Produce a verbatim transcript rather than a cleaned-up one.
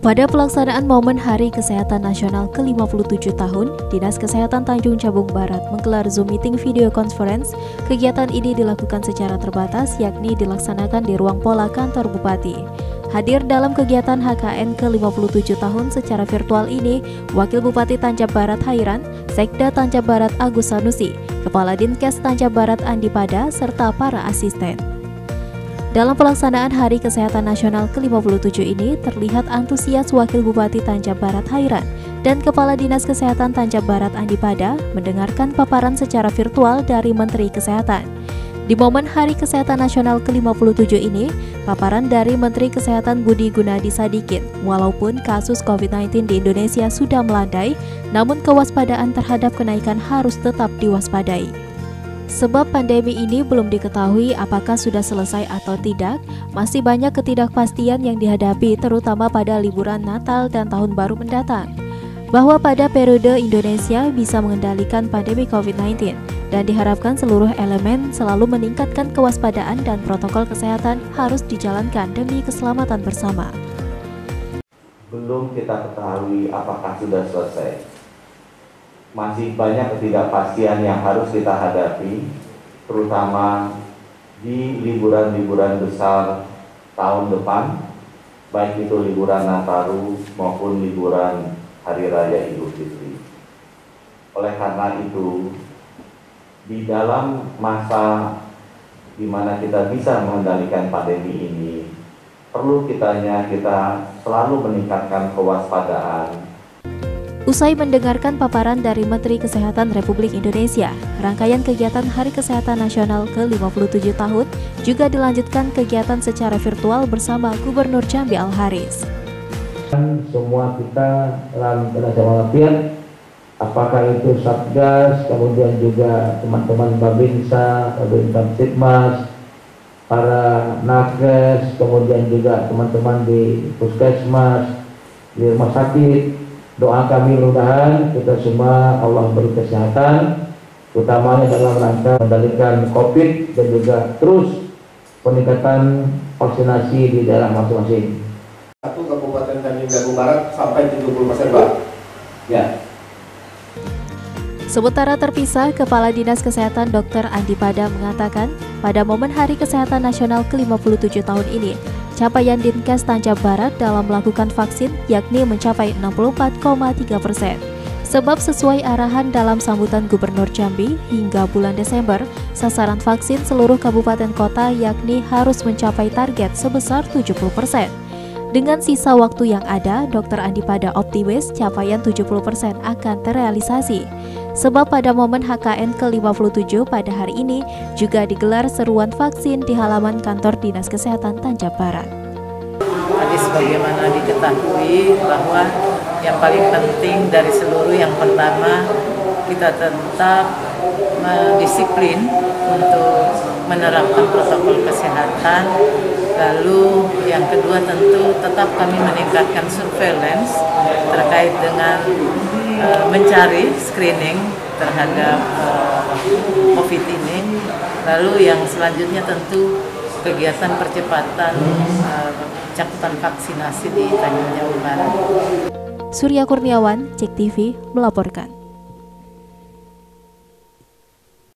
Pada pelaksanaan momen Hari Kesehatan Nasional ke lima puluh tujuh tahun, Dinas Kesehatan Tanjung Jabung Barat menggelar Zoom Meeting Video Conference. Kegiatan ini dilakukan secara terbatas, yakni dilaksanakan di ruang pola kantor Bupati. Hadir dalam kegiatan H K N ke lima puluh tujuh tahun secara virtual ini, Wakil Bupati Tanjab Barat Hairan, Sekda Tanjab Barat Agus Sanusi, Kepala Dinkes Tanjab Barat Andi Pada, serta para asisten. Dalam pelaksanaan Hari Kesehatan Nasional ke lima puluh tujuh ini, terlihat antusias Wakil Bupati Tanjab Barat Hairan dan Kepala Dinas Kesehatan Tanjab Barat Andi Pada mendengarkan paparan secara virtual dari Menteri Kesehatan. Di momen Hari Kesehatan Nasional ke lima puluh tujuh ini, paparan dari Menteri Kesehatan Budi Gunadi Sadikin, walaupun kasus covid sembilan belas di Indonesia sudah melandai, namun kewaspadaan terhadap kenaikan harus tetap diwaspadai. Sebab pandemi ini belum diketahui apakah sudah selesai atau tidak, masih banyak ketidakpastian yang dihadapi terutama pada liburan Natal dan Tahun Baru mendatang. Bahwa pada periode Indonesia bisa mengendalikan pandemi covid sembilan belas dan diharapkan seluruh elemen selalu meningkatkan kewaspadaan dan protokol kesehatan harus dijalankan demi keselamatan bersama. Belum kita ketahui apakah sudah selesai. Masih banyak ketidakpastian yang harus kita hadapi, terutama di liburan-liburan besar tahun depan, baik itu liburan Nataru maupun liburan Hari Raya Idul Fitri. Oleh karena itu, di dalam masa di mana kita bisa mengendalikan pandemi ini, perlu kitanya kita selalu meningkatkan kewaspadaan. Usai mendengarkan paparan dari Menteri Kesehatan Republik Indonesia, rangkaian kegiatan Hari Kesehatan Nasional ke lima puluh tujuh tahun juga dilanjutkan kegiatan secara virtual bersama Gubernur Jambi Al-Haris. Semua kita dalam tenaga latihan, apakah itu Satgas, kemudian juga teman-teman Babinsa, Babinsa Sitmas, para nakes, kemudian juga teman-teman di puskesmas, di rumah sakit. Doa kami mudah-mudahan kita semua Allah beri kesehatan, utamanya dalam rangka mengendalikan COVID dan juga terus peningkatan vaksinasi di daerah masing-masing. Satu Kabupaten Tanjung Jabung Barat sampai tujuh puluh persen, Pak. Ya. Sementara terpisah, Kepala Dinas Kesehatan Dokter Andi Pada mengatakan, pada momen Hari Kesehatan Nasional ke lima puluh tujuh tahun ini, capaian Dinkes Tanjab Barat dalam melakukan vaksin yakni mencapai enam puluh empat koma tiga persen. Sebab sesuai arahan dalam sambutan Gubernur Jambi, hingga bulan Desember, sasaran vaksin seluruh kabupaten kota yakni harus mencapai target sebesar tujuh puluh persen. Dengan sisa waktu yang ada, Dokter Andi Pada optimis capaian tujuh puluh persen akan terrealisasi. Sebab pada momen H K N ke lima puluh tujuh pada hari ini juga digelar seruan vaksin di halaman kantor Dinas Kesehatan Tanjab Barat. Tadi sebagaimana diketahui bahwa yang paling penting dari seluruh, yang pertama kita tetap disiplin untuk menerapkan protokol kesehatan. Lalu yang kedua tentu tetap kami meningkatkan surveillance terkait dengan uh, mencari screening terhadap uh, COVID ini. Lalu yang selanjutnya tentu kegiatan percepatan uh, cakupan vaksinasi di Tanjung Jabung Barat. Surya Kurniawan, Cek T V melaporkan.